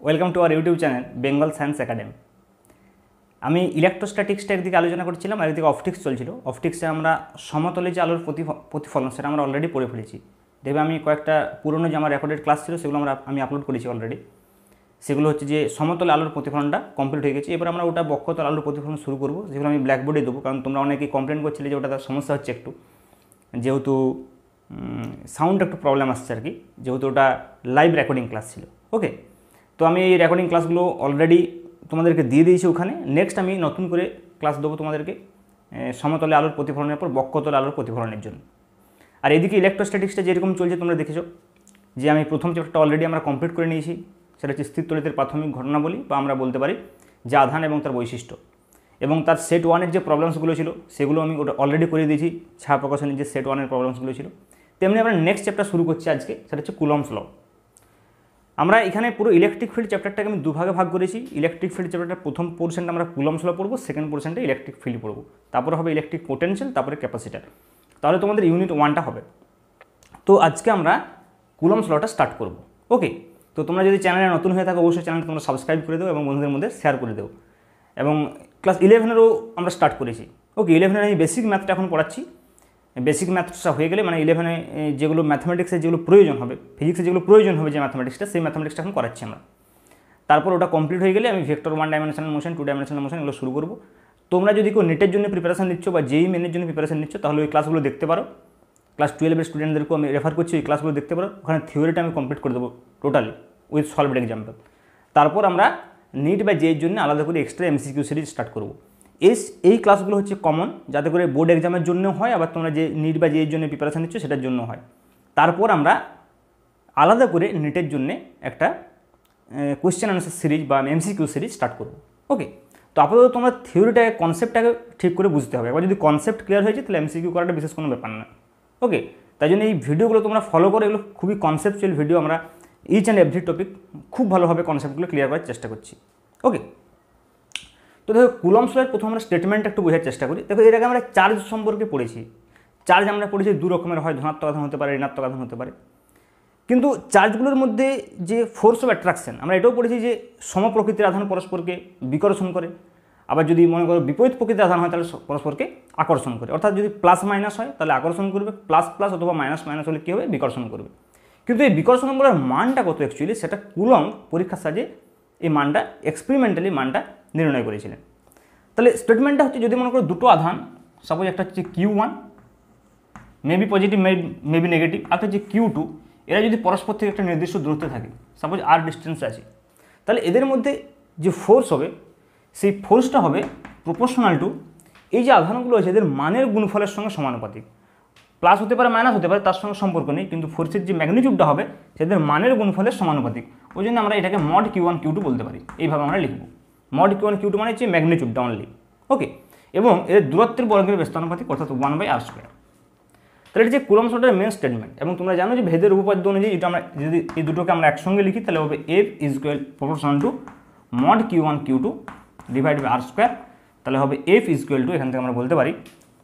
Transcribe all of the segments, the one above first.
Welcome to our YouTube channel Bengal science academy. আমি ইলেকট্রোস্ট্যাটিক্সটা একদিকে আলোচনা করছিলাম আর একদিকে অপটিক্স চলছিল। অপটিক্সে আমরা সমতলে যে আলোর প্রতিফলন সেটা আমরা অলরেডি পড়ে ফেলেছি। দেখবে আমি কয়েকটা পুরনো যে আমার রেকর্ডেড ক্লাস ছিল সেগুলো আমি আপলোড করেছি অলরেডি। সেগুলো হচ্ছে যে সমতলে আলোর প্রতিফলনটা কমপ্লিট হয়ে গেছে। এবার আমরা ওটা বক্ষতল আলোর প্রতিফলন শুরু করবো, যেগুলো আমি ব্ল্যাকবোর্ডে দেবো, কারণ তোমরা অনেকেই কমপ্লেন করছিলে যে ওটা তার সমস্যা হচ্ছে একটু, যেহেতু সাউন্ড একটু প্রবলেম আসছে আর কি, যেহেতু ওটা লাইভ রেকর্ডিং ক্লাস ছিল। ওকে, তো আমি এই রেকর্ডিং ক্লাসগুলো অলরেডি তোমাদেরকে দিয়ে দিয়েছি ওখানে। নেক্সট আমি নতুন করে ক্লাস দেবো তোমাদেরকে সমতলে আলোর প্রতিফলনের পর বক্ষতলে আলোর প্রতিফলনের জন্য। আর এদিকে ইলেকট্রোস্ট্যাটিক্সটা যেরকম চলছে তোমরা দেখেছো যে আমি প্রথম চ্যাপ্টারটা অলরেডি আমরা কমপ্লিট করে নিয়েছি। সেটা হচ্ছে স্থিরতড়িতের প্রাথমিক ঘটনাবলী, বা আমরা বলতে পারি যে আধান এবং তার বৈশিষ্ট্য, এবং তার সেট ওয়ানের যে প্রবলেমসগুলো ছিল সেগুলো আমি ওটা অলরেডি করে দিয়েছি। ছায়া প্রকাশনের যে সেট ওয়ানের প্রবলেমসগুলো ছিল, তেমনি আমরা নেক্সট চ্যাপ্টার শুরু করছি আজকে, সেটা হচ্ছে কুলম্বস ল। আমরা এখানে পুরো ইলেকট্রিক ফিল্ড চ্যাপ্টারটাকে আমি দুভাগে ভাগ করেছি। ইলেকট্রিক ফিল্ড চ্যাপ্টারটার প্রথম পোর্শনটা আমরা কুলম্বস ল পড়বো, সেকেন্ড পোর্শনটা ইলেকট্রিক ফিল্ড পড়বো, তারপর হবে ইলেকট্রিক পোটেনশিয়াল, তারপরে ক্যাপাসিটার। তাহলে তোমাদের ইউনিট 1টা হবে। তো আজকে আমরা কুলম্বস লটা স্টার্ট করব। ওকে, তো তোমরা যদি চ্যানেলে নতুন হয়ে থাকো অবশ্যই চ্যানেলটা তোমরা সাবস্ক্রাইব করে দেবো এবং বন্ধুদের মধ্যে শেয়ার করে দেবো। এবং ক্লাস 11-এরও আমরা স্টার্ট করেছি। ওকে, 11-এর আমি বেসিক ম্যাথটা এখন পড়াচ্ছি। বেসিক ম্যাথসটা হয়ে গেলে মানে 11-এ যেগুলো ম্যাথমেটিক্সের যেগুলো প্রয়োজন হবে, ফিজিক্সে যেগুলো প্রয়োজন হবে যে ম্যাথমেটিক্সটা, সেই ম্যাথমেটিক্সটা এখন করাচ্ছি আমরা। তারপর ওটা কমপ্লিট হয়ে গেলে আমি vector 1 dimensional motion, 2 dimensional motion এগুলো শুরু করবো। তোমরা যদি কেউ নেটের জন্য প্রিপারেশন নিচ্ছ বা যেই মেনের জন্য প্রিপারেশন নিচ্ছ, তাহলে ওই ক্লাসগুলো দেখতে পারো। ক্লাস 12-এর স্টুডেন্টদেরকেও আমি রেফার করছি, ওই ক্লাসগুলো দেখতে পারো। ওখানে থিওরিটা আমি কমপ্লিট করে দেবো টোটালি উইথ সলভড এক্সাম্পল। তারপর আমরা নিট বা জেইর জন্য আলাদা করে এক্সট্রা এমসিকিউ সিরিজ স্টার্ট করবো। এই ক্লাসগুলো হচ্ছে কমন, যাতে করে বোর্ড এক্সামের জন্য হয়, আবার তোমরা যে নিট বা জেইর জন্য প্রিপারেশন নিচ্ছ সেটার জন্য হয়। তারপর আমরা আলাদা করে নিটের জন্য একটা কোয়েশ্চেন আনসার সিরিজ বা এমসিকিউ সিরিজ স্টার্ট করবো। ওকে, তো আপাতত তোমরা থিওরিটাকে কনসেপ্টটাকে ঠিক করে বুঝতে হবে। এবার যদি কনসেপ্ট ক্লিয়ার হয়েছে তাহলে এমসিকিউ করাটা বিশেষ কোনো ব্যাপার না। ওকে, তাই জন্য এই ভিডিওগুলো তোমরা ফলো করো। এগুলো খুবই কনসেপ্টুয়াল ভিডিও। আমরা ইচ অ্যান্ড এভরি টপিক খুব ভালোভাবে কনসেপ্টগুলো ক্লিয়ার করার চেষ্টা করছি। ওকে, তো দেখো কুলম্বস লয়ের প্রথম আমরা স্টেটমেন্ট একটু বোঝার চেষ্টা করি। দেখো এর আগে আমরা চার্জ সম্পর্কে পড়েছি। চার্জ আমরা পড়েছি দু রকমের হয়, ধনাত্মক আধান হতে পারে, ঋণাত্মক আধান হতে পারে। কিন্তু চার্জগুলোর মধ্যে যে ফোর্স অফ অ্যাট্রাকশন আমরা এটাও পড়েছি যে সমপ্রকৃতির আধান পরস্পরকে বিকর্ষণ করে, আবার যদি মনে করো বিপরীত প্রকৃতির আধান হয় তাহলে পরস্পরকে আকর্ষণ করে। অর্থাৎ যদি প্লাস মাইনাস হয় তাহলে আকর্ষণ করবে, প্লাস প্লাস অথবা মাইনাস মাইনাস হলে কী হবে, বিকর্ষণ করবে। কিন্তু এই বিকর্ষণগুলোর মানটা কত অ্যাকচুয়ালি, সেটা কুলম্ব পরীক্ষার সাহায্যে এই মানটা এক্সপেরিমেন্টালি মানটা নির্ণয় করেছিলেন। তাহলে স্টেটমেন্টটা হচ্ছে, যদি মনে করো দুটো আধান, সাপোজ একটা হচ্ছে Q1, maybe positive maybe negative, একটা হচ্ছে Q2, এরা যদি পরস্পর থেকে একটা নির্দিষ্ট দূরত্বে থাকে, সাপোজ আর ডিস্টেন্সে আছে, তাহলে এদের মধ্যে যে ফোর্স হবে সেই ফোর্সটা হবে প্রপোর্শনাল টু এই যে আধানগুলো আছে এদের মানের গুণফলের সঙ্গে সমানুপাতিক। প্লাস হতে পারে, মাইনাস হতে পারে, তার সঙ্গে সম্পর্ক নেই, কিন্তু ফোর্সের যে ম্যাগনিটিউডটা হবে সেদের মানের গুণফলের সমানুপাতিক। ওই জন্য আমরা এটাকে মড Q1 Q2 বলতে পারি। এইভাবে আমরা লিখব মড Q1 Q2 মানে হচ্ছে ম্যাগনিটিউডটা অনলি। ওকে, এবং এর দূরত্বের বর্গের ব্যস্তানুপাতিক, অর্থাৎ 1/r²। তাহলে এটা যে কুলম্বস লটার মেন স্টেটমেন্ট। এবং তোমরা জানো যে ভেদের উপপাদ্য অনুযায়ী এটা আমরা যদি এই দুটোকে আমরা একসঙ্গে লিখি তাহলে হবে F = proportional to mod Q1 Q2 divide by r²। তাহলে হবে F = এখান থেকে আমরা বলতে পারি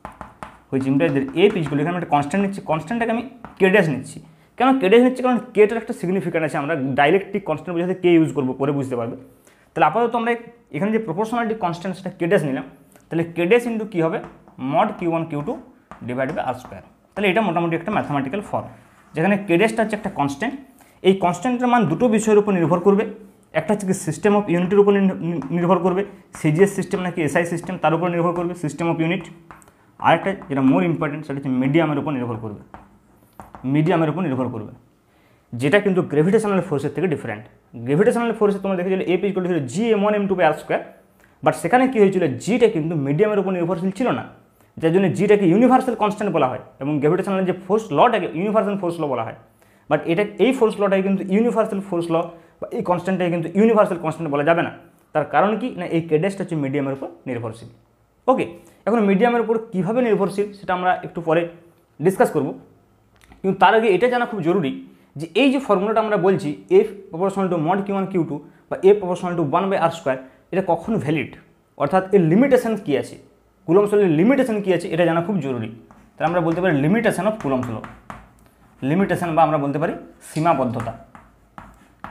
হুইচ ইমপ্লাইজ দ্যাট F = এখানে একটা কনস্ট্যান্ট নিচ্ছি, কনস্ট্যান্টটাকে আমি কে ড্যাশ নিচ্ছি। কেন কে ড্যাশ নিচ্ছি, কারণ কেটার একটা সিগনিফিকেন্ট আছে। আমরা ডাইলেকট্রিক কনস্ট্যান্ট বোঝাতে কে ইউজ করবো, পরে বুঝতে পারবে। তাহলে আপাতত আমরা এখানে যে প্রপোর্শনালিটি কনস্ট্যান্ট সেটা কে ড্যাশ নিলাম। তাহলে কে ড্যাশ ইন্টু কী হবে, mod Q1 Q2 divide by r²। তাহলে এটা মোটামুটি একটা ম্যাথামেটিক্যাল ফর্ম, যেখানে কে ড্যাশটা হচ্ছে একটা কনস্ট্যান্ট। এই কনস্ট্যান্টের মান দুটো বিষয়ের উপর নির্ভর করবে। একটা হচ্ছে কি সিস্টেম অফ ইউনিটের উপর নির্ভর করবে, সিজিএস সিস্টেম নাকি এসআই সিস্টেম তার উপর নির্ভর করবে সিস্টেম অফ ইউনিট। আরেকটা যেটা মোর ইম্পর্টেন্ট সেটা হচ্ছে মিডিয়ামের উপর নির্ভর করবে, মিডিয়ামের উপর নির্ভর করবে, যেটা কিন্তু গ্র্যাভিটেশনাল ফোর্সের থেকে ডিফারেন্ট। গ্র্যাভিটেশনাল ফোর্সে তোমরা দেখেছিলে F = Gm1m2/r², বাট সেখানে কী হয়েছিল, জিটা কিন্তু মিডিয়ামের উপর নির্ভরশীল ছিল না, যার জন্য জিটাকে ইউনিভার্সাল কনস্ট্যান্ট বলা হয় এবং গ্র্যাভিটেশনাল যে ফোর্স লটাকে ইউনিভার্সাল ফোর্স ল বলা হয়। বাট এই ফোর্স লটাকে কিন্তু ইউনিভার্সাল ফোর্স ল বা এই কনস্ট্যান্টটাকে কিন্তু ইউনিভার্সাল কনস্ট্যান্ট বলা যাবে না। তার কারণ কি না, এই কে ড্যাশটা হচ্ছে মিডিয়ামের উপর নির্ভরশীল। ওকে, এখন মিডিয়ামের উপর কীভাবে নির্ভরশীল সেটা আমরা একটু পরে ডিসকাস করব। কিন্তু তার আগে এটা জানা খুব জরুরি যে এই যে ফর্মুলাটা আমরা বলছি F proportional to mod Q1 Q2 বা F প্রপোর্শনাল টু 1/r², এটা কখন ভ্যালিড, অর্থাৎ এর লিমিটেশন কী আছে, কুলম্বস লর লিমিটেশন কী আছে এটা জানা খুব জরুরি। তাহলে আমরা বলতে পারি limitation of Coulomb's law, limitation বা আমরা বলতে পারি সীমাবদ্ধতা।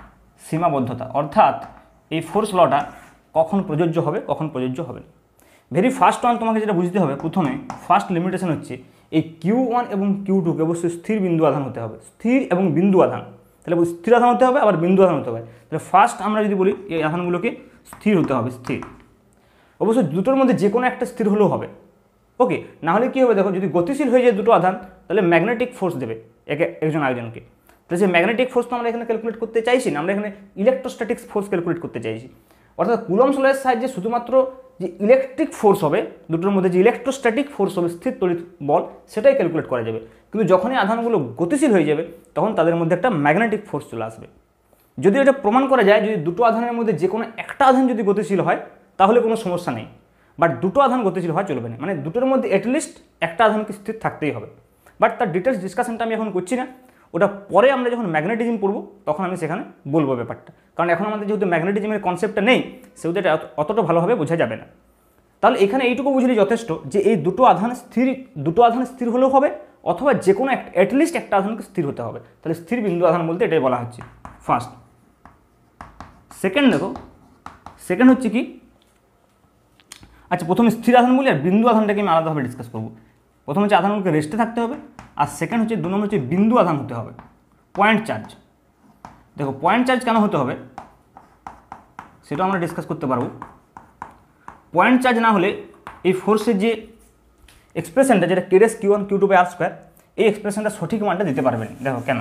সীমাবদ্ধতা, অর্থাৎ এই ফোর্স লটা কখন প্রযোজ্য হবে কখন প্রযোজ্য হবে না। ভেরি ফার্স্ট ওয়ান তোমাকে যেটা বুঝতে হবে, প্রথমে ফার্স্ট লিমিটেশন হচ্ছে এই Q1 এবং Q2কে অবশ্যই স্থির বিন্দু আধান হতে হবে, স্থির এবং বিন্দু আধান। তাহলে স্থির আধান হতে হবে, আবার বিন্দু আধান হতে হবে। তাহলে ফার্স্ট আমরা যদি বলি এই আধানগুলোকে স্থির হতে হবে, স্থির। অবশ্যই দুটোর মধ্যে যে কোনো একটা স্থির হলেও হবে, ওকে। না হলে কী হবে দেখো, যদি গতিশীল হয়ে যায় দুটো আধান, তাহলে ম্যাগনেটিক ফোর্স দেবে একজন আরেকজনকে। তাহলে সেই ম্যাগনেটিক ফোর্স তো আমরা এখানে ক্যালকুলেট করতে চাইছি না, আমরা এখানে ইলেকট্রোস্ট্যাটিক্স ফোর্স ক্যালকুলেট করতে চাইছি। অর্থাৎ কুলম্বস লয়ের সাহায্যে শুধুমাত্র যে ইলেকট্রিক ফোর্স হবে দুটোর মধ্যে, যে ইলেকট্রোস্ট্যাটিক ফোর্স হবে, স্থির তড়িৎ বল, সেটাই ক্যালকুলেট করা যাবে। কিন্তু যখনই আধানগুলো গতিশীল হয়ে যাবে তখন তাদের মধ্যে একটা ম্যাগনেটিক ফোর্স চলে আসবে। যদি এটা প্রমাণ করা যায়, যদি দুটো আধানের মধ্যে যে কোনো একটা আধান যদি গতিশীল হয় তাহলে কোনো সমস্যা নেই, বাট দুটো আধান গতিশীল হওয়া চলবে না, মানে দুটোর মধ্যে অ্যাটলিস্ট একটা আধানকে স্থির থাকতেই হবে। বাট তার ডিটেলস ডিসকাশনটা আমি এখন করছি না, ওটা পরে আমরা যখন ম্যাগনেটিজম পড়বো তখন আমি সেখানে বলবো ব্যাপারটা। কারণ এখন আমাদের যেহেতু ম্যাগনেটিজমের কনসেপ্টটা নেই, সেহেতু এটা অতটা ভালোভাবে বোঝা যাবে না। তাহলে এখানে এইটুকু বুঝলে যথেষ্ট যে এই দুটো আধান স্থির হলেও হবে, অথবা যে কোনো অ্যাটলিস্ট একটা আধানকে স্থির হতে হবে। তাহলে স্থির বিন্দু আধান বলতে এটাই বলা হচ্ছে ফার্স্ট। সেকেন্ড দেখো, সেকেন্ড হচ্ছে কি, আচ্ছা প্রথমে স্থির আধান বলি আর বিন্দু আধানটাকে আমি আলাদাভাবে ডিসকাস করবো। প্রথম হচ্ছে আধানগুলোকে রেস্টে থাকতে হবে, আর সেকেন্ড হচ্ছে 2 নম্বর হচ্ছে বিন্দু আধান হতে হবে, পয়েন্ট চার্জ। দেখো পয়েন্ট চার্জ কেন হতে হবে সেটা আমরা ডিসকাস করতে পারবো। পয়েন্ট চার্জ না হলে এই ফোর্সের যে এক্সপ্রেশনটা, যেটা কেডেস Q1 Q2/r², এই এক্সপ্রেশনটা সঠিক মানটা দিতে পারবেন। দেখো কেন,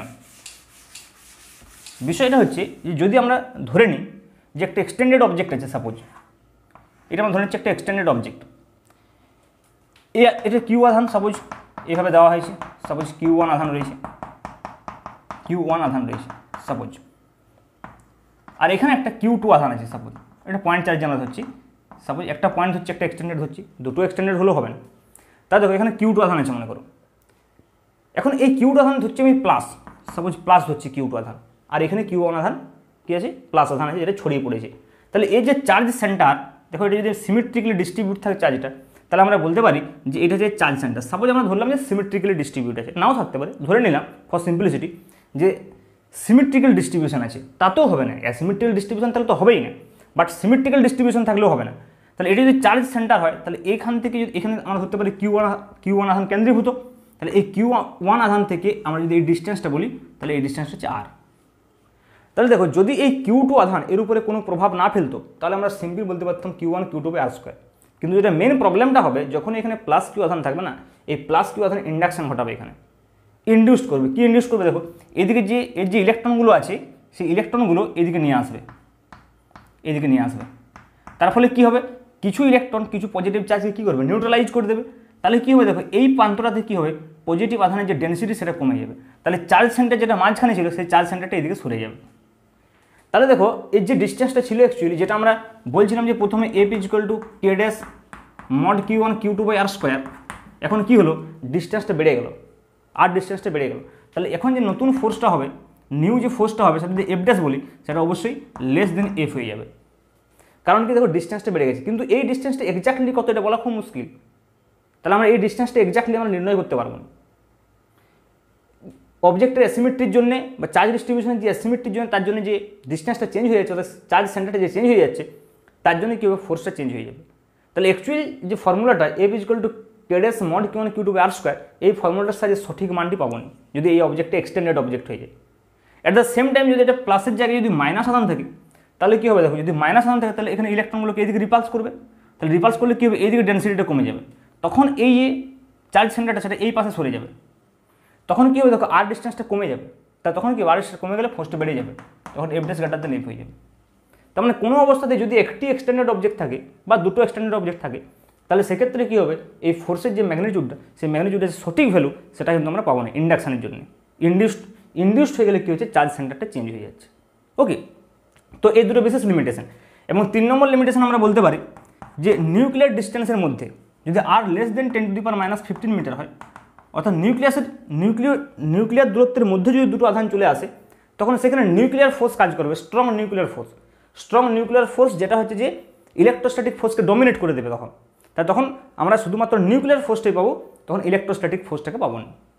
বিষয়টা হচ্ছে যে যদি আমরা ধরে নিই যে একটা এক্সটেন্ডেড অবজেক্ট আছে, সাপোজ এটা আমরা ধরে নিচ্ছি একটা এক্সটেন্ডেড অবজেক্ট, এটা Q আধান সাপোজ এইভাবে দেওয়া হয়েছে, সাপোজ Q1 আধান রয়েছে, সাপোজ, আর এখানে একটা Q2 আধান আছে সাপোজ। এটা পয়েন্ট চার্জ আমরা ধরছি, সাপোজ একটা পয়েন্ট হচ্ছে, একটা এক্সটেন্ডেড ধরছি, দুটো এক্সটেন্ডেড হলেও হবে না। তা দেখো এখানে Q2 আধান আছে মনে করো, এখন এই Q2 আধান ধরছি আমি প্লাস, সাপোজ প্লাস ধরছি Q2 আধান, আর এখানে Q1 আধান কী আছে, প্লাস আধান আছে, যেটা ছড়িয়ে পড়েছে। তাহলে এই যে চার্জ সেন্টার, দেখো এটা যদি সিমেট্রিক্যালি ডিস্ট্রিবিউট থাকে চার্জটা, তাহলে আমরা বলতে পারি যে এটা যে চার্জ সেন্টার। সাপোজ আমরা ধরলাম যে সিমেট্রিক্যালি ডিস্ট্রিবিউট আছে, নাও থাকতে পারে, ধরে নিলাম ফর সিম্পলিসিটি যে সিমেট্রিক্যাল ডিস্ট্রিবিউশন আছে, তাতেও হবে না। অ্যাসিমেট্রিক্যাল ডিস্ট্রিবিউশন তাহলে তো হবেই না, বাট সিমেট্রিক্যাল ডিস্ট্রিবিউশন থাকলেও হবে না। তাহলে এটা যদি চার্জ সেন্টার হয়, তাহলে এইখান থেকে যদি এখানে আমরা ধরতে পারি Q1 আধান কেন্দ্রীভূত, তাহলে এই Q1 আধান থেকে আমরা যদি এই ডিস্টেন্সটা বলি, তাহলে এই ডিস্টেন্স হচ্ছে R। তাহলে দেখো যদি এই Q2 আধান এর উপরে কোনো প্রভাব না ফেলতো, তাহলে আমরা সিম্পলি বলতে পারতাম Q1 Q2/r²। কিন্তু যেটা মেন প্রবলেমটা হবে, যখন এখানে প্লাস Q আধান থাকবে না, এই প্লাস Q আধান ইন্ডাকশন ঘটাবে, এখানে ইন্ডিউস করবে। কি ইন্ডিউস করবে দেখো, এদিকে যে এর যে ইলেকট্রনগুলো আছে, সেই ইলেকট্রনগুলো এদিকে নিয়ে আসবে, তার ফলে কী হবে, কিছু ইলেকট্রন কিছু পজিটিভ চার্জকে কী করবে, নিউট্রালাইজ করে দেবে। তাহলে কী হবে দেখো, এই প্রান্তটাতে কী হবে, পজিটিভ আধানের যে ডেন্সিটি সেটা কমে যাবে। তাহলে চার্জ সেন্টার যেটা মাঝখানে ছিল, সেই চার্জ সেন্টারটা এদিকে সরে যাবে। তাহলে দেখো এর যে ডিস্টেন্সটা ছিল অ্যাকচুয়ালি, যেটা আমরা বলছিলাম যে প্রথমে F = K' mod Q1 Q2/r², এখন কি হলো, ডিস্টেন্সটা বেড়ে গেল, আর ডিস্টেন্সটা বেড়ে গেল। তাহলে এখন যে নতুন ফোর্সটা হবে, নিউ যে ফোর্সটা হবে, সেটা যদি F' বলি, সেটা অবশ্যই লেস দেন F হয়ে যাবে। কারণ কি দেখো, ডিস্টেন্সটা বেড়ে গেছে, কিন্তু এই ডিস্টেন্সটা এক্স্যাক্টলি কত এটা বলা খুব মুশকিল। তাহলে আমরা এই ডিস্টেন্সটা এক্স্যাক্টলি আমরা নির্ণয় করতে পারবো না। অবজেক্টের অ্যাসিমেট্রির জন্য বা চার্জ ডিস্ট্রিবিউশনের যে অ্যাসিমেট্রির জন্য, তার জন্য যে ডিস্টেন্সটা চেঞ্জ হয়ে যাচ্ছে, অর্থাৎ চার্জ সেন্টারটা যে চেঞ্জ হয়ে যাচ্ছে, তার জন্য কী হবে, ফোর্সটা চেঞ্জ হয়ে যাবে। তাহলে অ্যাকচুয়ালি যে ফর্মুলাটা F = K' mod Q1 Q2/r², এই ফর্মুলাটার সাহায্যে সঠিক মানটি পাবো না যদি এই অবজেক্টটা এক্সটেন্ডেড অবজেক্ট হয়ে যায়। অ্যাট দ্য সেম টাইম যদি এটা প্লাসের জায়গায় যদি মাইনাস আধান থাকে, তাহলে কী হবে দেখো, যদি মাইনাস আধান থাকে তাহলে এখানে ইলেকট্রনগুলোকে এইদিকে রিপালস করবে। তাহলে রিপালস করলে কী হবে, এইদিকে ডেন্সিটিটা কমে যাবে, তখন এই যে চার্জ সেন্টারটা সেটা এই পাশে সরে যাবে। তখন কী হবে দেখো, আর ডিস্টেন্সটা কমে যাবে। তা তখন কি আর ডিস্টেন্স কমে গেলে ফোর্সটা বেড়ে যাবে, তখন F' > F হয়ে যাবে। তার মানে কোনো অবস্থাতে যদি একটি এক্সটেন্ডেড অবজেক্ট থাকে বা দুটো এক্সটেন্ডেড অবজেক্ট থাকে, তাহলে সেক্ষেত্রে কী হবে, এই ফোর্সের যে ম্যাগনিটিউডটা, সেই ম্যাগনিটিউডের সঠিক ভ্যালু সেটা কিন্তু আমরা পাবো না ইন্ডাকশানের জন্য। ইন্ডিউসড হয়ে গেলে কী হচ্ছে, চার্জ সেন্টারটা চেঞ্জ হয়ে যাচ্ছে। ওকে, তো এই দুটো বিশেষ লিমিটেশন। এবং 3 নম্বর লিমিটেশন আমরা বলতে পারি যে নিউক্লিয়ার ডিস্টেন্সের মধ্যে যদি R < 10⁻⁻15 মিটার হয়, অর্থাৎ নিউক্লিয়ার দূরত্বের মধ্যে যদি দুটো আধান চলে আসে, তখন সেখানে নিউক্লিয়ার ফোর্স কাজ করবে, স্ট্রং নিউক্লিয়ার ফোর্স, যেটা হচ্ছে যে ইলেকট্রোস্ট্যাটিক ফোর্সকে ডমিনেট করে দেবে। তখন আমরা শুধুমাত্র নিউক্লিয়ার ফোর্সটাই পাবো, তখন ইলেকট্রোস্ট্যাটিক ফোর্সটাকে পাবো না।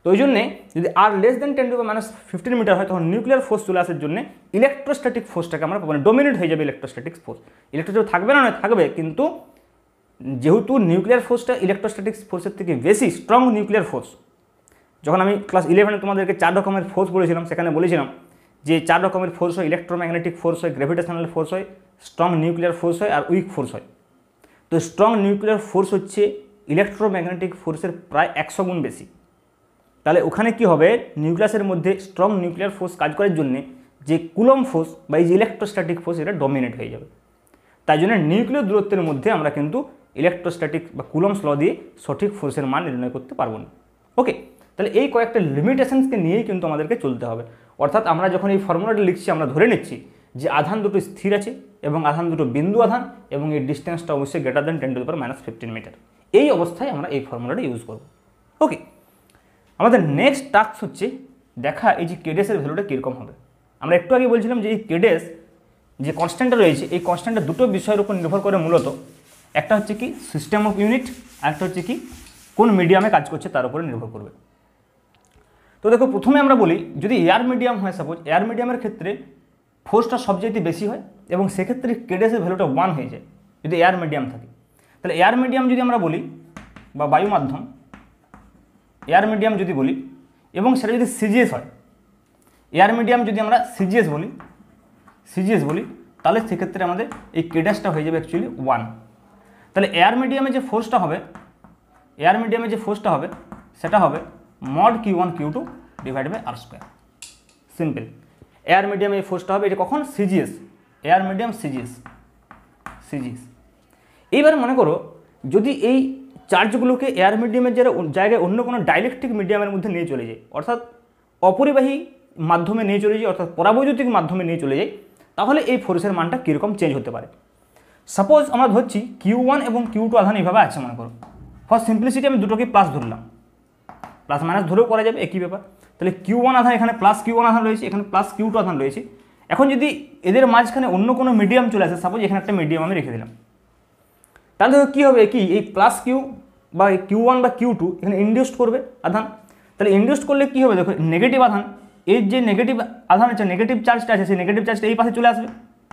তো ওই জন্যে যদি আর লেস দেন 10⁻⁻15 মিটার হয় তখন নিউক্লিয়ার ফোর্স চলে আসার জন্য ইলেকট্রোস্ট্যাটিক ফোর্সটাকে আমরা পাবো, ডোমিনেট হয়ে যাবে ইলেকট্রোস্ট্যাটিক ফোর্স। ইলেকট্রোস্ট্যাটিক থাকবে না, নয় থাকবে, কিন্তু যেহেতু নিউক্লিয়ার ফোর্সটা ইলেকট্রোস্ট্যাটিক ফোর্সের থেকে বেশি স্ট্রং নিউক্লিয়ার ফোর্স। যখন আমি ক্লাস 11-এ তোমাদেরকে 4 রকমের ফোর্স বলেছিলাম, সেখানে বলেছিলাম যে 4 রকমের ফোর্স হয়, ইলেকট্রোম্যাগনেটিক ফোর্স হয়, গ্র্যাভিটেশনাল ফোর্স হয়, স্ট্রং নিউক্লিয়ার ফোর্স হয় আর উইক ফোর্স হয়। তো স্ট্রং নিউক্লিয়ার ফোর্স হচ্ছে ইলেকট্রোম্যাগনেটিক ফোর্সের প্রায় 100 গুণ বেশি। তাহলে ওখানে কি হবে, নিউক্লিয়াসের মধ্যে স্ট্রং নিউক্লিয়ার ফোর্স কাজ করার জন্য যে কুলম ফোর্স বা এই যে ইলেকট্রোস্ট্যাটিক ফোর্স, এটা ডমিনেট হয়ে যাবে। তাই জন্য নিউক্লিয়ার দূরত্বের মধ্যে আমরা কিন্তু ইলেকট্রোস্ট্যাটিক বা কুলমস ল দিয়ে সঠিক ফোর্সের মান নির্ণয় করতে পারবো না। ওকে, তাহলে এই কয়েকটা লিমিটেশনসকে নিয়েই কিন্তু আমাদেরকে চলতে হবে। অর্থাৎ আমরা যখন এই ফর্মুলাটা লিখছি, আমরা ধরে নিচ্ছি যে আধান দুটো স্থির আছে এবং আধান দুটো বিন্দু আধান এবং এই ডিস্টেন্সটা অবশ্যই গ্রেটার দেন 10⁻⁻15 মিটার। এই অবস্থায় আমরা এই ফর্মুলাটা ইউজ করব। ওকে, আমাদের নেক্সট টাস্ক হচ্ছে দেখা এই যে কেডেসের ভ্যালুটা কীরকম হবে। আমরা একটু আগে বলছিলাম যে এই কেডেস যে কনস্ট্যান্টটা রয়েছে, এই কনস্ট্যান্টটা দুটো বিষয়ের উপর নির্ভর করে মূলত। একটা হচ্ছে কি সিস্টেম অফ ইউনিট, আর একটা হচ্ছে কি কোন মিডিয়ামে কাজ করছে তার উপরে নির্ভর করবে। তো দেখো, প্রথমে আমরা বলি যদি এয়ার মিডিয়াম হয়, সাপোজ এয়ার মিডিয়ামের ক্ষেত্রে ফোর্সটা সবচেয়ে বেশি হয় এবং সেক্ষেত্রে কেডেসের ভ্যালুটা 1 হয়ে যায় যদি এয়ার মিডিয়াম থাকে। তাহলে এয়ার মিডিয়াম যদি আমরা বলি বা বায়ু মাধ্যম, এয়ার মিডিয়াম যদি বলি এবং সেটা যদি সিজিএস হয়, এয়ার মিডিয়াম যদি আমরা সিজিএস বলি তাহলে সেক্ষেত্রে আমাদের এই কেডেসটা হয়ে যাবে অ্যাকচুয়ালি 1। তাহলে এয়ার মিডিয়ামে যে ফোর্সটা হবে সেটা হবে mod Q1 Q2 divide by R square. Simple, air মিডিয়ামে এই ফোর্সটা হবে, এটা কখন সিজিএস, এয়ার মিডিয়াম সিজিএস। এইবার মনে করো যদি এই চার্জগুলোকে এয়ার মিডিয়ামের জায়গায় অন্য কোনো ডাইলেকট্রিক মিডিয়ামের মধ্যে নিয়ে চলে যায়, অর্থাৎ অপরিবাহী মাধ্যমে নিয়ে চলে যায়, অর্থাৎ পরাবৈদ্যুতিক মাধ্যমে নিয়ে চলে যায়, তাহলে এই ফোর্সের মানটা কীরকম চেঞ্জ হতে পারে। সাপোজ আমরা ধরছি Q1 এবং Q2 আধান এইভাবে আছে, মনে করো ফর সিম্পলিসিটি আমি দুটোকে প্লাস ধরলাম, প্লাস মাইনাস ধরেও করা যাবে, একই ব্যাপার। তাহলে Q1 আধান এখানে প্লাস Q1 আধান রয়েছে, এখানে প্লাস Q2 আধান রয়েছে। এখন যদি এদের মাঝখানে অন্য কোনো মিডিয়াম চলে আসে, সাপোজ এখানে একটা মিডিয়াম আমি রেখে দিলাম, তাহলে দেখো কী হবে, কি এই প্লাস কিউ বা Q1 বা Q2 এখানে ইন্ডিউসড করবে আধান। তাহলে ইন্ডিউসড করলে কী হবে, দেখো নেগেটিভ আধান, এর যে নেগেটিভ আধান আছে, নেগেটিভ চার্জটা আছে, সেই নেগেটিভ চার্জটা এই পাশে চলে আসবে,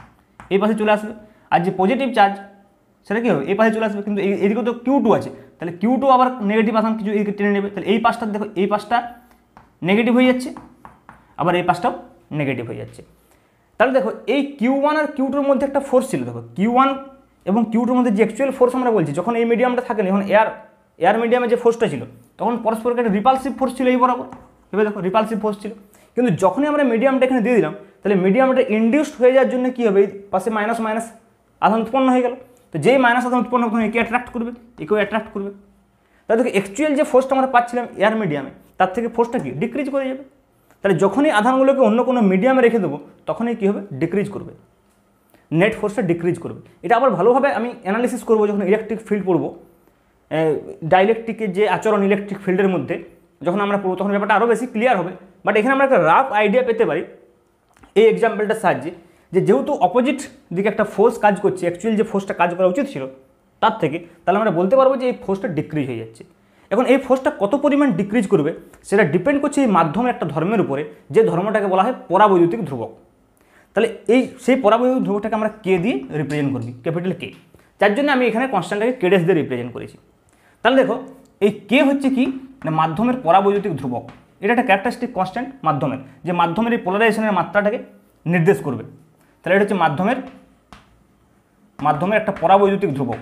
আর যে পজিটিভ চার্জ সেটা কী হবে, এই পাশে চলে আসবে। কিন্তু এদিকে তো Q2 আছে, তাহলে Q2 আবার নেগেটিভ আধান কিছু এদিকে টেনে নেবে। তাহলে এই পাশটা দেখো, এই পাশটা নেগেটিভ হয়ে যাচ্ছে, আবার এই পাশটাও নেগেটিভ হয়ে যাচ্ছে। তাহলে দেখো এই Q1 আর Q2-র মধ্যে একটা ফোর্স ছিল। দেখো Q1 এবং Q2-র মধ্যে যে অ্যাকচুয়াল ফোর্স আমরা বলছি, যখন এই মিডিয়ামটা থাকে না, যখন এয়ার মিডিয়ামে যে ফোর্সটা ছিল, তখন পরস্পরকে একটা রিপালসিভ ফোর্স ছিল এই বরাবর, এবার দেখো রিপালসিভ ফোর্স ছিল। কিন্তু যখনই আমরা মিডিয়ামটা এখানে দিয়ে দিলাম, তাহলে মিডিয়ামটা ইন্ডিউসড হয়ে যাওয়ার জন্য কী হবে, এই পাশে মাইনাস মাইনাস আধান উৎপন্ন হয়ে গেল। তো যেই মাইনাস আধান উৎপন্ন হবে একে অ্যাট্রাক্ট করবে, একেও অ্যাট্রাক্ট করবে। তাহলে দেখো অ্যাকচুয়াল যে ফোর্সটা আমরা পাচ্ছিলাম এয়ার মিডিয়ামে, তার থেকে ফোর্সটা কি ডিক্রিজ করে যাবে। তাহলে যখনই আধানগুলোকে অন্য কোনো মিডিয়ামে রেখে দেবো, তখনই কী হবে, ডিক্রিজ করবে, নেট ফোর্সটা ডিক্রিজ করবে। এটা আবার ভালোভাবে আমি অ্যানালিসিস করবো যখন ইলেকট্রিক ফিল্ড পড়বো, ডাইলেকট্রিকের যে আচরণ ইলেকট্রিক ফিল্ডের মধ্যে যখন আমরা পড়বো, তখন ব্যাপারটা আরও বেশি ক্লিয়ার হবে। বাট এখানে আমরা একটা রাফ আইডিয়া পেতে পারি এই এক্সাম্পলটার সাহায্যে, যে যেহেতু অপোজিট দিকে একটা ফোর্স কাজ করছে, অ্যাকচুয়ালি যে ফোর্সটা কাজ করা উচিত ছিল তার থেকে, তাহলে আমরা বলতে পারবো যে এই ফোর্সটা ডিক্রিজ হয়ে যাচ্ছে। এখন এই ফোর্সটা কত পরিমাণ ডিক্রিজ করবে সেটা ডিপেন্ড করছে এই মাধ্যমের একটা ধর্মের উপরে, যে ধর্মটাকে বলা হয় পরাবৈদ্যুতিক ধ্রুবক। তাহলে সেই পরাবৈদ্যুতিক ধ্রুবকটাকে আমরা কে দিয়ে রিপ্রেজেন্ট করবি, ক্যাপিটাল কে, যার জন্য আমি এখানে কনস্ট্যান্টটাকে কেডেস দিয়ে রিপ্রেজেন্ট করেছি। তাহলে দেখো এই কে হচ্ছে কি না, মাধ্যমের পরাবৈদ্যুতিক ধ্রুবক। এটা একটা ক্যারেক্টারিস্টিক কনস্ট্যান্ট মাধ্যমের, যে মাধ্যমের এই পোলারাইজেশনের মাত্রাটাকে নির্দেশ করবে। তাহলে এটা হচ্ছে মাধ্যমের একটা পরাবৈদ্যুতিক ধ্রুবক,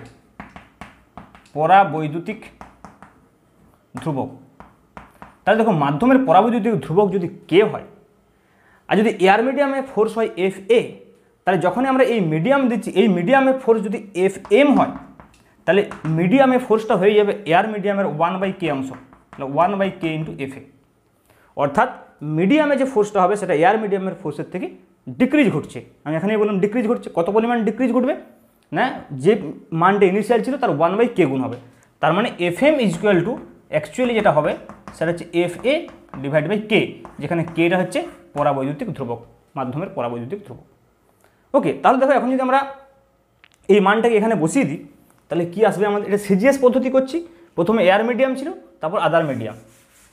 তাহলে দেখো মাধ্যমের পরাবৈদ্যুতিক ধ্রুবক যদি কে হয়, আর যদি এয়ার মিডিয়ামে ফোর্স হয় FA, তাহলে যখনই আমরা এই মিডিয়াম দিচ্ছি, এই মিডিয়ামে ফোর্স যদি FM হয়, তাহলে মিডিয়ামে ফোর্সটা হয়ে যাবে এয়ার মিডিয়ামের 1/k অংশ, 1/k × FA। অর্থাৎ মিডিয়ামে যে ফোর্সটা হবে সেটা এয়ার মিডিয়ামের ফোর্সের থেকে ডিক্রিজ ঘটছে। আমি এখানেই বললাম ডিক্রিজ ঘটছে। কত পরিমাণ ডিক্রিজ ঘটবে না, যে মানটা ইনিশিয়াল ছিল তার 1/k গুণ হবে। তার মানে FM = অ্যাকচুয়ালি যেটা হবে সেটা হচ্ছে FA / k, যেখানে কেটা হচ্ছে পরাবৈদ্যুতিক ধ্রুবক, মাধ্যমের পরাবৈদ্যুতিক ধ্রুবক। ওকে, তাহলে দেখো এখন যদি আমরা এই মানটাকে এখানে বসিয়ে দিই, তাহলে কি আসবে আমাদের, এটা সিজিএস পদ্ধতি করছি। প্রথমে এয়ার মিডিয়াম ছিল, তারপর আদার মিডিয়াম,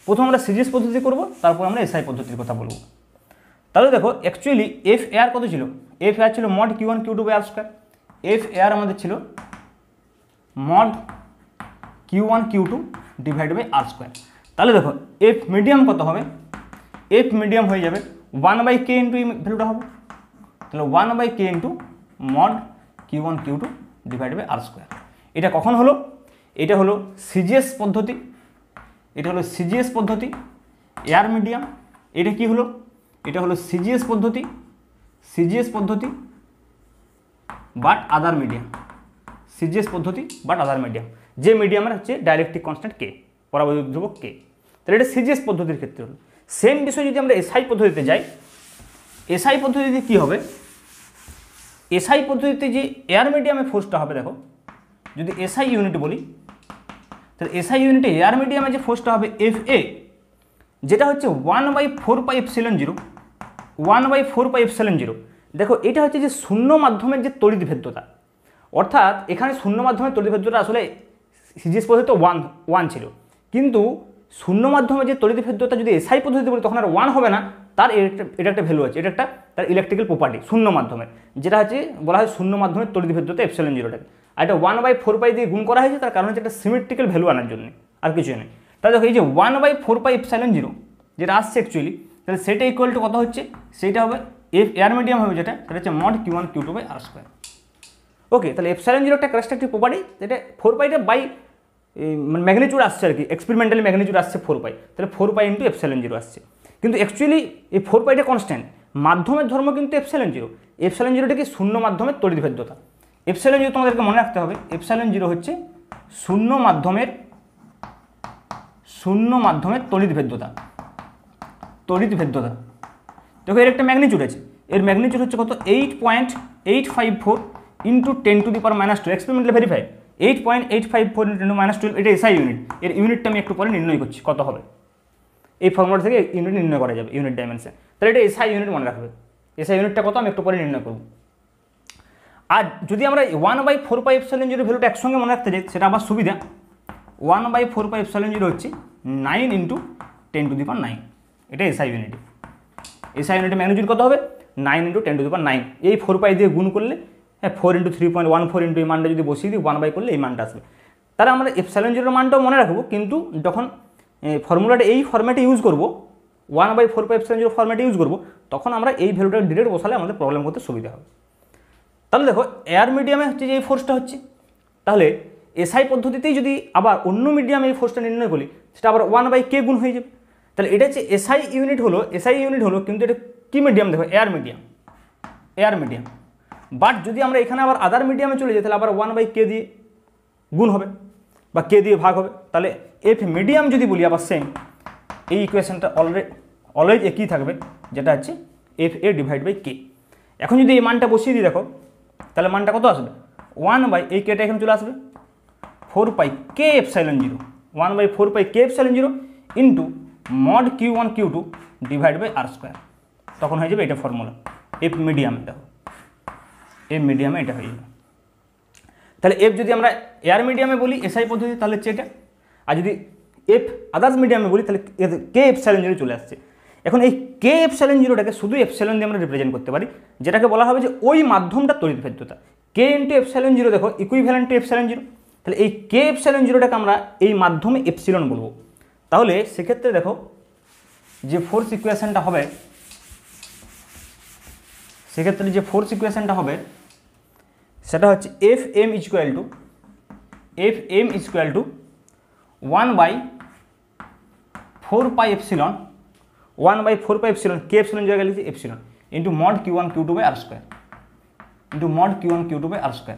প্রথম আমরা সিজিএস পদ্ধতি করব, তারপর আমরা এসআই পদ্ধতির কথা বলবো। তাহলে দেখো অ্যাকচুয়ালি এফ এয়ার কত ছিল, এফ এয়ার ছিল mod Q one Q two by R square. F air আমাদের ছিল mod Q one Q two divide by R square. তাহলে দেখো এফ মিডিয়াম কত হবে, এফ মিডিয়াম হয়ে যাবে 1/k ইন্টু এই ভ্যালুটা হবে, তাহলে 1/k into mod Q one Q two divide by R square. এটা কখন হলো, এটা হলো সিজিএস পদ্ধতি, এটা হলো সিজিএস পদ্ধতি এয়ার মিডিয়াম। এটা কি হলো, এটা হলো সিজিএস পদ্ধতি, সিজিএস পদ্ধতি বাট আদার মিডিয়াম, সিজিএস পদ্ধতি বাট আদার মিডিয়াম, যে মিডিয়ামের হচ্ছে ডাইরেক্ট্রিক কনস্ট্যান্ট কে, পরাবৈদ্যুতিক ধ্রুবক কে। তাহলে এটা সিজিএস পদ্ধতির ক্ষেত্রে হলো। সেম বিষয় যদি আমরা এসআই পদ্ধতিতে যাই, এসআই পদ্ধতিতে কি হবে, এসআই পদ্ধতিতে যে এয়ার মিডিয়ামে ফোর্সটা হবে, দেখো যদি এসআই ইউনিট বলি, তাহলে এসআই ইউনিটে এয়ার মিডিয়ামে যে ফোর্সটা হবে এফ এ, যেটা হচ্ছে 1/4πε0, 1/4πε0। দেখো এটা হচ্ছে যে শূন্য মাধ্যমের যে তড়িৎ ভেদ্যতা, অর্থাৎ এখানে শূন্য মাধ্যমের তড়িৎ ভেদ্যতা আসলে সিজিএস পদ্ধতিতে 1 ছিল, কিন্তু শূন্য মাধ্যমে যে তড়িৎ ভেদ্যতা যদি এসআই পদ্ধতি বলি তখন আর 1 হবে না, তার এটা একটা ভ্যালু আছে, এটা একটা তার ইলেকট্রিক্যাল প্রপার্টি শূন্য মাধ্যমের, যেটা হচ্ছে বলা হয় শূন্য মাধ্যমের তড়িৎ ভেদ্যতা ε0টাকে। আর এটা 1/4π দিয়ে গুণ করা হয়েছে, তার কারণ হচ্ছে একটা সিমেট্রিক্যাল ভ্যালু আনার জন্য, আর কিছু নেই। তাহলে দেখো এই যে 1/4πε0 যেটা আসছে অ্যাকচুয়ালি, তাহলে সেটা ইকুয়াল টু কত হচ্ছে, সেটা হবে এফ এয়ার মিডিয়াম হবে যেটা, সেটা হচ্ছে mod Q one Q two by R square. Okay, তাহলে ε0 একটা ক্যারেক্টারিস্টিক প্রপার্টি, এটা 4πটা বাই ম্যাগনিটিউড আসছে আর কি, এক্সপেরিমেন্টালি ম্যাগনিটিউড আসছে 4π, তাহলে 4π ইন্টু ε0 আসছে। কিন্তু অ্যাকচুয়ালি এই 4πটা কনস্ট্যান্ট, মাধ্যমের ধর্ম কিন্তু ε0, ε0টা কি শূন্য মাধ্যমের তড়িৎ ভেদ্যতা। ε0 তোমাদেরকে মনে রাখতে হবে, ε0 হচ্ছে শূন্য মাধ্যমের তড়িৎ ভেদ্যতা, তড়িৎ ভেদ্যতা। দেখো এর একটা ম্যাগনিটিউড আছে, এর ম্যাগনিটিউড হচ্ছে কত 8.854 ইন্টু 10⁻², এক্সপেরিমেন্টালি ভেরিফাইড 8.854 ইন্টু 10⁻², এটা এসআই ইউনিট। এর ইউনিটটা আমি একটু পরে নির্ণয় করছি কত হবে, এই ফর্মুলা থেকে ইউনিট নির্ণয় করা যাবে, ইউনিট ডাইমেনশন। তাহলে এটা এসআই ইউনিট মনে রাখবে, এসআই ইউনিটটা কত আমি একটু পরে নির্ণয় করব। আর যদি আমরা 1/4πε0 ভ্যালুটা একসঙ্গে মনে রাখতে চাই, সেটা আবার সুবিধা, 1/4πε0 হচ্ছে 9 ইন্টু 10⁹, এটা এসআই ইউনিট। এসআই ইউনিটের ম্যাগনিটিউড কত হবে 9 ইন্টু 10⁹, এই 4π দিয়ে গুণ করলে, হ্যাঁ 4 ইন্টু 3.14 ইন্টু এই মানটা যদি বসিয়ে দিই 1/, করলে এই মানটা আসবে। তাহলে আমরা ε0 মানটাও মনে রাখবো, কিন্তু যখন ফর্মুলাটা এই ফর্ম্যাটে ইউজ করব, 1/4πε0 ফর্ম্যাটে ইউজ করব, তখন আমরা এই ভ্যালুটা ডিরেক্ট বসালে আমাদের প্রবলেম করতে সুবিধা হবে। তাহলে দেখো এয়ার মিডিয়ামে হচ্ছে যে এই ফোর্সটা হচ্ছে, তাহলে এসআই পদ্ধতিতেই যদি আবার অন্য মিডিয়ামে এই ফোর্সটা নির্ণয় করি, সেটা আবার 1/k গুণ হয়ে যাবে। তাহলে এটা হচ্ছে এসআই ইউনিট হলো, কিন্তু এটা কি মিডিয়াম, দেখো air medium, air medium. But যদি আমরা এখানে আবার আদার মিডিয়ামে চলে যাই, তাহলে আবার 1/k দিয়ে গুণ হবে বা k দিয়ে ভাগ হবে। তাহলে এফ মিডিয়াম যদি বলি, আবার সেম এই ইকুয়েশনটা অলওয়েজ একই থাকবে, যেটা হচ্ছে F A divide by K. এখন যদি এই মানটা বসিয়ে দিই, দেখো তাহলে মানটা কত আসবে 1/, এই কেটা এখানে চলে আসবে 4πk ε0, 1/4πk ε0 into mod Q one Q two divide by R square, তখন হয়ে যাবে এটা ফর্মুলা এফ মিডিয়াম। দেখো এফ মিডিয়ামে এটা হয়ে যাবে। তাহলে এফ যদি আমরা এয়ার মিডিয়ামে বলি এসআই পদ্ধতি, তাহলে হচ্ছে এটা, আর যদি এফ আদার্স মিডিয়ামে বলি, তাহলে কে ε0 চলে আসছে। এখন এই কে ε0টাকে শুধু এপসাইলন দিয়ে আমরা রিপ্রেজেন্ট করতে পারি, যেটাকে বলা হবে যে ওই মাধ্যমটা তড়িৎ ভেদ্যতা। কে ইন্টু ε0 দেখো ইকুইভ্যালেন্ট টু ε0, তাহলে এই কে ε0টাকে আমরা এই মাধ্যমে এপসিলন বলবো। তাহলে সেক্ষেত্রে দেখো যে ফোর্স ইকুয়েশনটা হবে, সেক্ষেত্রে যে ফোর্স ইকুয়েশনটা হবে সেটা হচ্ছে F M equal to 1/4πε, 1/4πε, K epsilon জায়গায় লিখছি epsilon into mod Q one Q two by R square, into mod Q one Q two by R square.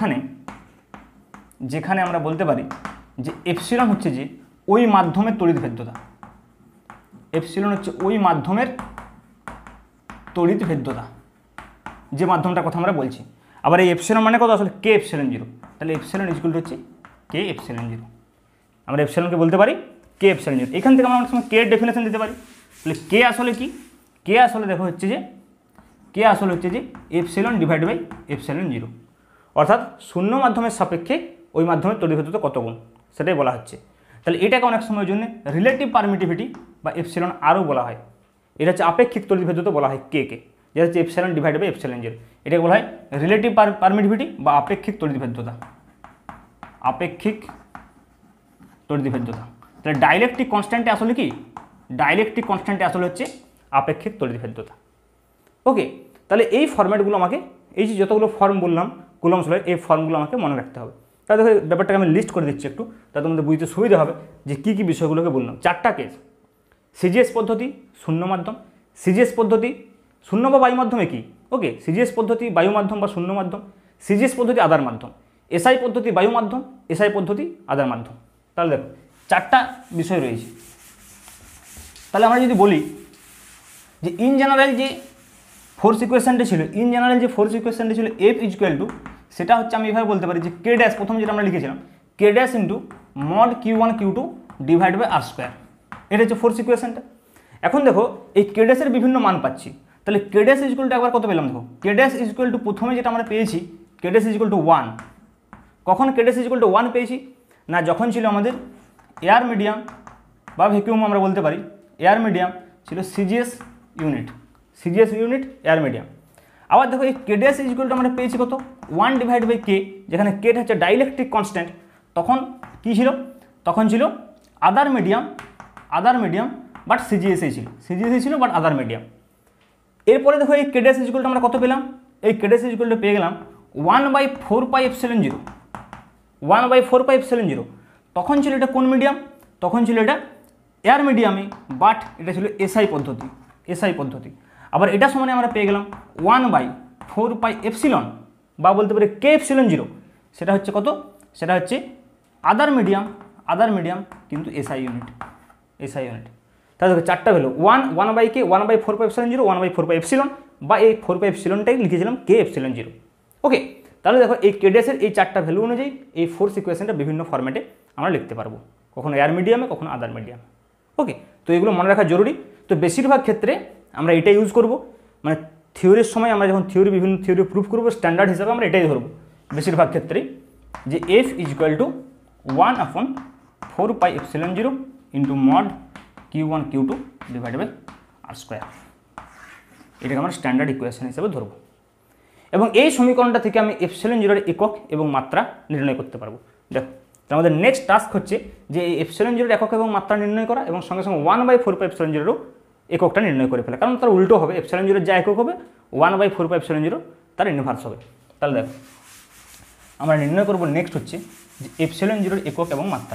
যেখানে আমরা বলতে পারি যে এপসিলন হচ্ছে যে ওই মাধ্যমের তড়িৎ ভেদ্যতা, এপসিলন হচ্ছে ওই মাধ্যমের তড়িৎ ভেদ্যতা, যে মাধ্যমটার কথা আমরা বলছি। আবার এই এপসিলন মানে কত আসলে কে এপসিলন জিরো, তাহলে এপসিলন ইকুয়াল টু হচ্ছে কে এপসিলন জিরো। আমরা এপসিলনকে বলতে পারি কে এপসিলন জিরো। এখান থেকে আমরা অনেক সময় কে এর ডেফিনেশন দিতে পারি। তাহলে কে আসলে কি, কে আসলে দেখো হচ্ছে যে কে আসলে হচ্ছে যে epsilon divide by epsilon zero, অর্থাৎ শূন্য মাধ্যমের সাপেক্ষে ওই মাধ্যমের তড়িৎ ভেদ্যতা কত গুণ সেটাই বলা হচ্ছে। তাহলে এটাকে অনেক সময়ের জন্য রিলেটিভ পারমিটিভিটি বা এপসিলন আরও বলা হয়। এটা হচ্ছে আপেক্ষিক তড়িৎভেদ্যতা বলা হয় কে, যেটা হচ্ছে epsilon divide by epsilon zero. এটাকে বলা হয় রিলেটিভ পারমিটিভিটি বা আপেক্ষিক তড়িৎভেদ্যতা। আপেক্ষিক তড়িৎভেদ্যতা। তাহলে ডাইলেকট্রিক কনস্ট্যান্টে আসলে কি, ডাইলেকট্রিক কনস্ট্যান্টে আসলে হচ্ছে আপেক্ষিক তড়িৎভেদ্যতা। ওকে, তাহলে এই ফর্ম্যাটগুলো আমাকে, এই যে যতগুলো ফর্ম বললাম কুলম্বস লয়ের, এই ফর্মগুলো আমাকে মনে রাখতে হবে। তাহলে ব্যাপারটাকে আমি লিস্ট করে দিচ্ছি একটু, তাতে তোমাদের বুঝতে সুবিধা হবে যে কী কী বিষয়গুলোকে বললাম। 4টা কেস: সিজিএস পদ্ধতি শূন্য মাধ্যম, সিজিএস পদ্ধতি শূন্য বা বায়ু মাধ্যমে কি, ওকে, সিজিএস পদ্ধতি বায়ু মাধ্যম বা শূন্য মাধ্যম, সিজিএস পদ্ধতি আধার মাধ্যম, এসআই পদ্ধতি বায়ু মাধ্যম, এসআই পদ্ধতি আধার মাধ্যম। তাহলে দেখো 4টা বিষয় রয়েছে। তাহলে আমরা যদি বলি যে ইন জেনারেল যে ফোর্স ইকুয়েশনটা ছিল, ইন জেনারেল যে ফোর্স ইকুয়েশনটা ছিল এফ ইকুয়াল টু, সেটা হচ্ছে আমি এভাবে বলতে পারি যে কে ড্যাশ, প্রথম যেটা আমরা লিখেছিলাম K dash into mod Q1 Q2 divide by R square. এটা হচ্ছে ফোর্স ইকুয়েশনটা। এখন দেখো এই কে ড্যাশের বিভিন্ন মান পাচ্ছি, তাহলে কে ড্যাশ ইকুয়াল টু একবার কত পেলাম, দেখো কে ড্যাশ ইকুয়াল টু প্রথমে যেটা আমরা পেয়েছি কে ড্যাশ ইকুয়াল টু 1। কখন কে ড্যাশ ইকুয়াল টু 1 পেয়েছি না, যখন ছিল আমাদের এয়ার মিডিয়াম বা ভ্যাকুয়াম আমরা বলতে পারি, এয়ার মিডিয়াম ছিল CGS unit, CGS unit air medium. আবার দেখো এই কে ড্যাশ ইকুয়াল টু আমরা পেয়েছি কত, 1 ডিভাইড বাই কে, যেখানে কেটা হচ্ছে ডাইলেকট্রিক কনস্ট্যান্ট। তখন কি ছিল, তখন ছিল other medium, other medium but সিজিএসই ছিল, সিজিএসই ছিল বাট আদার মিডিয়াম। এরপরে দেখো এই কে ড্যাশ ইকুয়াল টু আমরা কত পেলাম, এই কে ড্যাশ ইকুয়াল টু পেয়ে গেলাম 1/4 pi epsilon zero, 1/4 pi epsilon zero. তখন ছিল এটা কোন মিডিয়াম, তখন ছিল এটা এয়ার মিডিয়ামে, বাট এটা ছিল এসআই পদ্ধতি, এসআই পদ্ধতি। আবার এটা সমানে আমরা পেয়ে গেলাম 1/4 পাই এপসিলন বা বলতে পারি কে এপসিলন জিরো, সেটা হচ্ছে কত, সেটা হচ্ছে আদার মিডিয়াম, আদার মিডিয়াম কিন্তু এসআই ইউনিট, এসআই ইউনিট। তাহলে দেখো 4টা ভ্যালু 1/কে, 1/4 pi epsilon zero, 1/4 pi epsilon বা এই 4 পাই এপসিলনটাই লিখেছিলাম কে এপসিলন জিরো। ওকে, তাহলে দেখো এই কে ড্যাশের এই 4টা ভ্যালু অনুযায়ী এই ফোর্স ইকুয়েশনটা বিভিন্ন ফরম্যাটে আমরা লিখতে পারবো, কখনো এয়ার মিডিয়ামে, কখনো আদার মিডিয়ামে। ওকে, তো এগুলো মনে রাখা জরুরি। তো বেশিরভাগ ক্ষেত্রে আমরা এটা ইউজ করব, মানে থিওরির সময় আমরা যখন বিভিন্ন থিওরি প্রুফ করবো স্ট্যান্ডার্ড হিসাবে আমরা এটাই ধরবো বেশিরভাগ ক্ষেত্রেই, যে F equal to 1/4 pi epsilon zero into mod Q1 Q2 divide by R square. এটাকে আমরা স্ট্যান্ডার্ড ইকুয়েশন হিসেবে ধরবো। এবং এই সমীকরণটা থেকে আমি এপসিলন জিরোর একক এবং মাত্রা নির্ণয় করতে পারবো। দেখো আমাদের নেক্সট টাস্ক হচ্ছে যে এই এপসিলন জিরোর একক এবং মাত্রা নির্ণয় করা এবং সঙ্গে সঙ্গে 1/4 পাই এপসিলন জিরোরও এককটা নির্ণয় করে ফেলা, কারণ তার উল্টো হবে, এপসিলন জিরোর যা একক হবে 1/4 পাই এপসিলন জিরো তার ইনভার্স হবে। তাহলে দেখো আমরা নির্ণয় করবো নেক্সট হচ্ছে যে এপসিলন জিরোর একক এবং মাত্রা।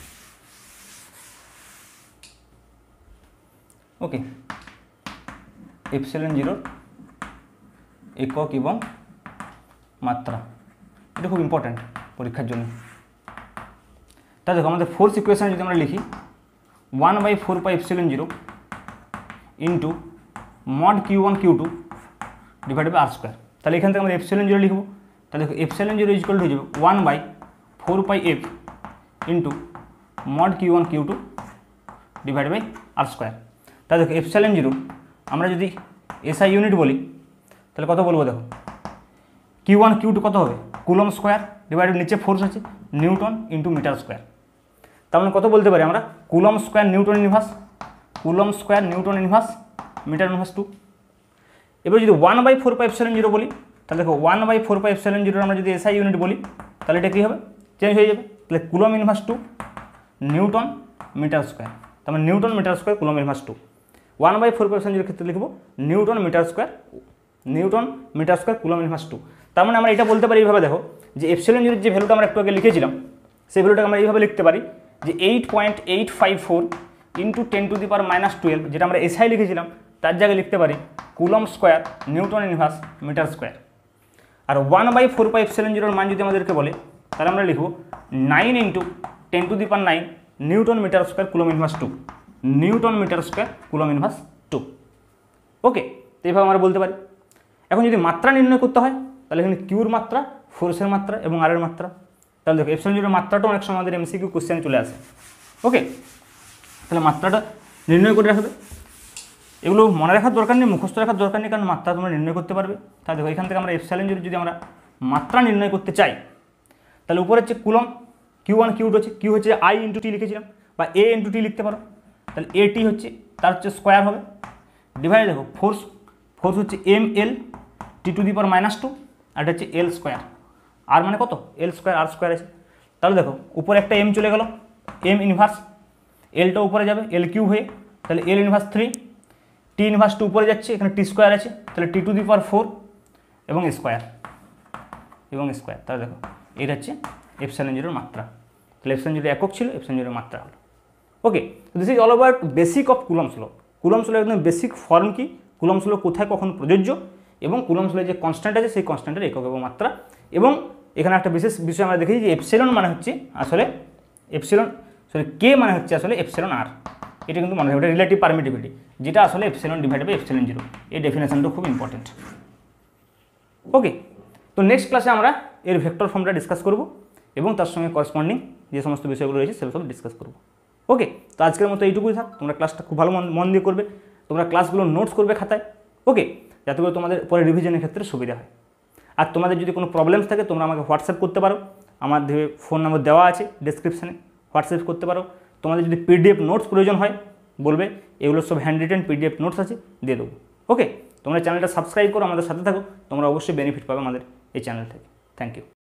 ওকে, এপসিলন জিরোর একক এবং মাত্রা, এটা খুব ইম্পর্ট্যান্ট পরীক্ষার জন্য। তাহলে দেখো আমাদের ফোর্স ইকুয়েশন যদি আমরা লিখি 1/4 pi epsilon zero into mod Q1 Q2 divide by R square. তাহলে এখান থেকে আমরা এপসিলন জিরো লিখবো। তাহলে দেখো এপসিলন জিরো ইকুয়াল হয়ে যাবে 1/4 pi F into mod Q1 Q2 divide by R square. তাহলে দেখো এপসিলন জিরো আমরা যদি এসআই ইউনিট বলি তাহলে কত বলবো, দেখো Q1 Q2 কত হবে, কুলম স্কোয়ার ডিভাইডেড নিচে ফোর্স আছে নিউটন ইন্টু মিটার স্কোয়ার। তার মানে কত বলতে পারি আমরা, coulomb square newton inverse, coulomb square newton inverse metre inverse 2। এবার যদি 1/4 পাই এপসিলন জিরো বলি তাহলে দেখো 1/4 পাই এপসিলন জিরো আমরা যদি এসআই ইউনিট বলি তাহলে এটা কী হবে, চেঞ্জ হয়ে যাবে। তাহলে coulomb inverse 2 newton metre square, তার মানে newton metre square coulomb inverse 2। 1/4 pi epsilon জিরোর ক্ষেত্রে লিখবো newton metre square, newton metre square coulomb inverse 2। তার মানে আমরা এটা বলতে পারি এইভাবে, দেখো যে এপসিলন জিরোর যে ভ্যালুটা আমরা একটু আগে লিখেছিলাম সেই ভ্যালুটাকে আমরা এইভাবে লিখতে পারি যে 8.854 ইন্টু 10⁻⁻12, যেটা আমরা এসআই লিখেছিলাম তার জায়গায় লিখতে পারি coulomb square newton inverse metre square. আর 1/4 পাই এপসিলন জিরোর মান যদি আমাদেরকে বলে তাহলে আমরা লিখব 9 into 10⁹ newton metre square coulomb inverse 2, newton metre square coulomb inverse 2। Okay, তো এইভাবে আমরা বলতে পারি। এখন যদি মাত্রা নির্ণয় করতে হয় তাহলে এখানে কিউর মাত্রা, ফোর্সের মাত্রা এবং আর এর মাত্রা। তাহলে দেখো এপসিলন জিরোর মাত্রাটা অনেক সময় আমাদের এমসিকিউ কোশ্চেনে চলে আসে। ওকে, তাহলে মাত্রাটা নির্ণয় করে রাখবে। এগুলো মনে রাখার দরকার নেই, মুখস্থ রাখার দরকার নেই, কারণ মাত্রা তোমরা নির্ণয় করতে পারবে। তাহলে দেখো এখান থেকে আমরা এপসিলন জিরো যদি আমরা মাত্রা নির্ণয় করতে চাই তাহলে উপরে হচ্ছে কুলম, Q Q1 Q2 হচ্ছে কিউ হচ্ছে I ইন্টু টি লিখেছিলাম, বা A ইন্টু টি লিখতে পারো, তাহলে AT হচ্ছে তার হচ্ছে স্কোয়ার হবে, ডিভাইড দেখো ফোর্স হচ্ছে ML T⁻², আর এটা হচ্ছে L স্কোয়ার, আর মানে কত L স্কোয়ার, আর স্কোয়ার আছে। তাহলে দেখো উপরে একটা M চলে গেল, M ইনভার্স, Lটা উপরে যাবে L কিউ হয়ে, তাহলে L ইনভার্স 3, T ইনভার্স 2 উপরে যাচ্ছে, এখানে T স্কোয়ার আছে, তাহলে T⁴ এবং স্কোয়ার, তাহলে দেখো এটা হচ্ছে এপসাইলন জিরোর মাত্রা। তাহলে এপসাইলন জিরো একক ছিল, এপসাইলন জিরোর মাত্রা হলো। Okay, this is all about basic of Coulomb's law. Coulomb's law একদম বেসিক ফর্ম কি, কুলম্বস ল কোথায় কখন প্রযোজ্য, এবং কুলম্বস ল যে কনস্ট্যান্ট আছে সেই কনস্ট্যান্টের একক এবং মাত্রা। এবং এখানে একটা বিশেষ বিষয় আমরা দেখেছি যে এপসাইলন মানে হচ্ছে আসলে কে মানে হচ্ছে আসলে এপসাইলন আর। এটা কিন্তু মনে রাখবে, এটা রিলেটিভ পারমিটিভিটি, যেটা আসলে epsilon divided by epsilon zero. এই ডেফিনেশনটা খুব ইম্পর্টেন্ট। ওকে, তো নেক্সট ক্লাসে আমরা এর ভেক্টর ফর্মটা ডিসকাস করব এবং তার সঙ্গে করসপন্ডিং যে সমস্ত বিষয়গুলো রয়েছে সেগুলো সব ডিসকাস করব। ওকে, তো আজকের মতো এইটুকুই থাক। তোমরা ক্লাসটা খুব ভালো মন দিয়ে করবে, তোমরা ক্লাসগুলো নোটস করবে খাতায়, ওকে, যাতে করে তোমাদের পরে রিভিশনের ক্ষেত্রে সুবিধা হয়। আর তোমাদের যদি কোনো প্রবলেমস থাকে তোমরা আমাকে হোয়াটসঅ্যাপ করতে পারো, আমার ফোন নম্বর দেওয়া আছে ডেসক্রিপশানে, হোয়াটসঅ্যাপ করতে পারো। তোমাদের যদি পিডিএফ নোটস প্রয়োজন হয় বলবে, এগুলো সব হ্যান্ড রিটেন পিডিএফ নোটস আছে, দিয়ে দেবো। ওকে, তোমরা চ্যানেলটা সাবস্ক্রাইব করো, আমাদের সাথে থাকো, তোমরা অবশ্যই বেনিফিট পাবে আমাদের এই চ্যানেল থেকে। Thank you.